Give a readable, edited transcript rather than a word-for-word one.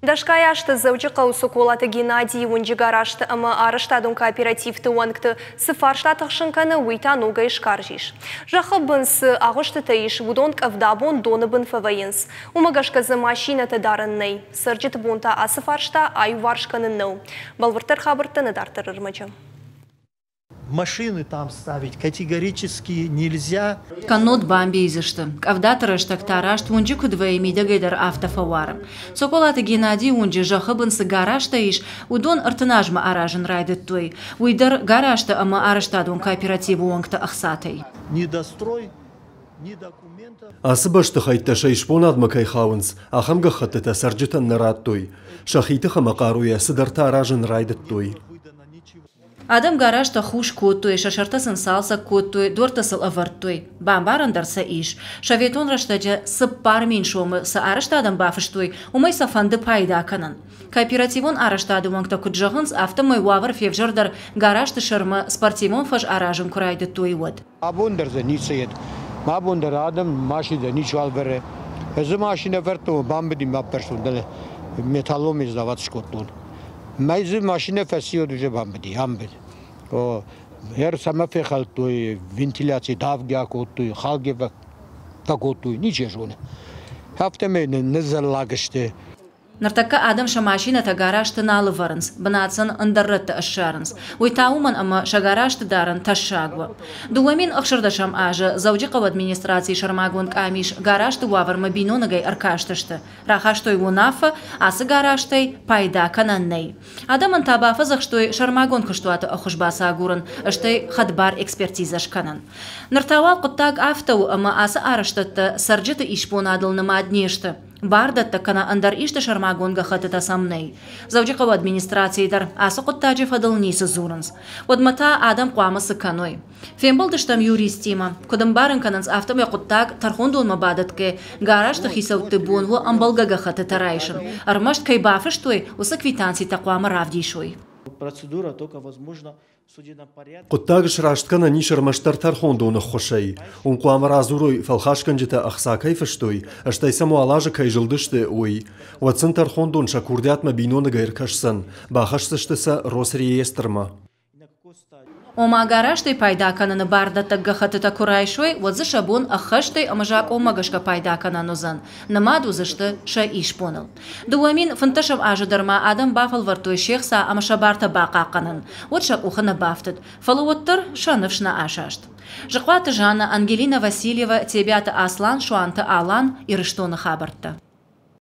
Дашкаяшты заучықау суколаты Геннадий унжигарашты ама арыштадун кооперативті уанкты сыфарштатық шынканы уйтануга ишкаржиш. Жахы бынсы ағышты таиш вудонк авдабон доны бын фавайынс. Умагашказы машинаты дарыннай. Сыржыты бунта асыфаршта аю варшканы нау. Балвыртыр хабыртыны дартырыр мачам. Машины там ставить категорически нельзя. Канот бамби изышты. Кавдатырыш тактарашт унжи кудвей мидагайдар автофаварым. Соколаты Геннадий унжи жахыбынсы гарашта иш удон ыртынажма аражын райдыт той. Уйдар гарашта ама арыштадун кооперативу оңкты ақсатай. Ни дострой, ни документа. Асыбашты хайтташа ишпонадма кайхауынс, ахамга хаттыта сарджитан нарад той. Шахитыха мақаруя сыдарта аражын райдыт той. Адам гаражта хуш коттой, шашартасын салса коттой, дортасыл аварттой. Бамбарандарса иш. Шаветон раштаджа сыппар меншомы, са араштадам бафыштой, умай сафанды пайда канан. Кооперативон араштады ваңкта куджағынс автомой вавар февжардар гаражты шырмы спортивон фаж аражын курайды той вод. Абундарза нисает. Мабундар адам машида ничвал бере. Эзі машина верту бамбиди мапперсундале металломи завод шкотлун. Майзы машина фасио уже бамбиди, амбид. Her самафе халтуй, вентиляции давгя котуй, халге вакотуй, ничего жуне. Хафтаме не залагаште. Нартака адам ша машината гаражты налы варынс, бынатсын ындаррытты ашшарынс. Уйтауман ама шагарашты дарын ташшагва. Дуамин ақшырдашам ажы, заудиқав администрации шармагун камиш гаражты ваварма бинонагай аркаштышты. Рахаштой вунафа, асы гаражтай пайда кананней. Адамын табафы зақштой шармагун кыштуаты ақышбаса агурын, аштай хадбар экспертизаш канан. Нартавал құттаг автау ама асы арыштытты, сарджыты ишпонадылныма аднешты. Бардатта кана андар ишты шармагонга хатыта самней. Заудиқав администрацийдар асы құттажы фадылнесі зурынс. Одмата адам қуамысы каной. Фембылдыштам юристима. Кудым барын кананс автомя құттаг тархондуынма бадатке гаражты хисауты бонву амбалгага хатыта райшын. Армашт кайбафыштой усы квитанций тақуамы равдишой. Процедура только возможно. Құттағыш рашткана нишар маштар тархондуны хошай. Унқуам разуруй фалхашканжита ахсакай фаштой, аштай саму алажа кай жылдышты ой. Ватсын тархондун шакурдятма бинона гайркашсан, бахашсыштыса рос реестрма. Ома гараштай пайда кананы бардатта гахатыта курайшой, вадзы шабун ахаштай амажак омагашка пайда кананузан. Намад узышты ша иш поныл. Дуамин фанташам ажыдарма адам бафал вартой шехса амашабарта бақа канан. Вот шак ухана бафтыт. Фалуоттыр шаныфшна ашашт. Жықваты Жана Ангелина Васильева, Тебята Аслан, Шуанты Алан и Рыштоны хабарта.